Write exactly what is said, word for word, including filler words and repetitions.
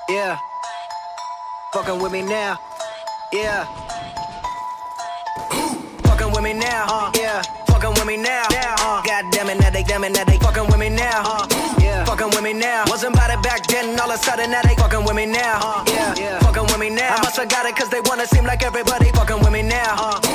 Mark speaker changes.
Speaker 1: Yeah. Fucking with me now. Yeah. Fucking with me now. Uh, yeah. Fucking with me now. Uh, God damn it, now they, damn it, now they fucking with me now. Uh, yeah. Fucking with me now. Wasn't about it back then, all of a sudden now they fucking with me now. Uh, yeah. yeah. Fucking with me now. I must have got it cause they wanna seem like everybody fucking with me now. Uh,